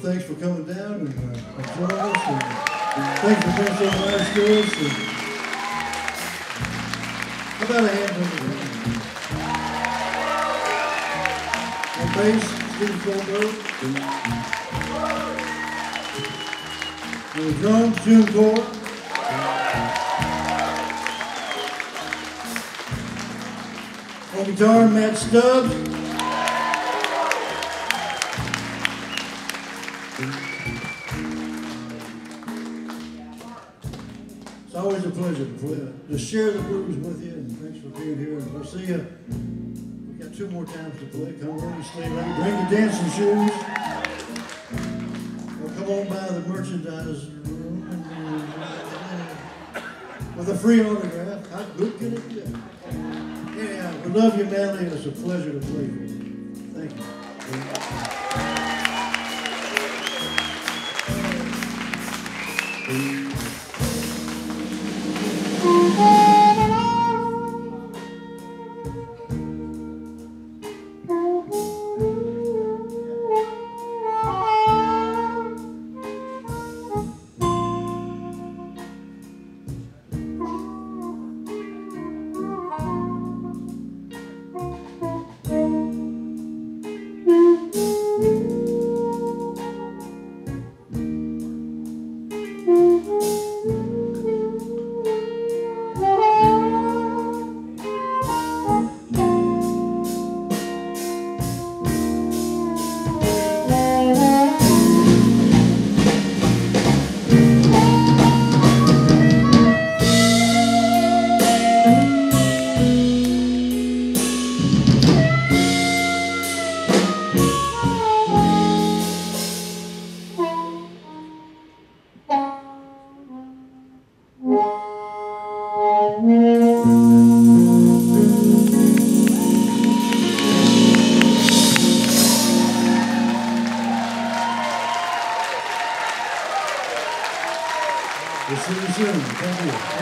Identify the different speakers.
Speaker 1: thanks for coming down and joining us. And thanks for being so nice to us. And how about a hand on the ground? On bass, Steve Goldberg. On the drums, June Gore. On guitar, Matt Stubbs. It's always a pleasure to share the blues with you, and thanks for being here. And we'll see you. We got 2 more times to play. Come on, stay late. Bring your dancing shoes. Or come on by the merchandise room with a free autograph. How good can it get? Yeah, we love you, madly, and it's a pleasure to play with you. Thank you. We'll see you soon. Thank you.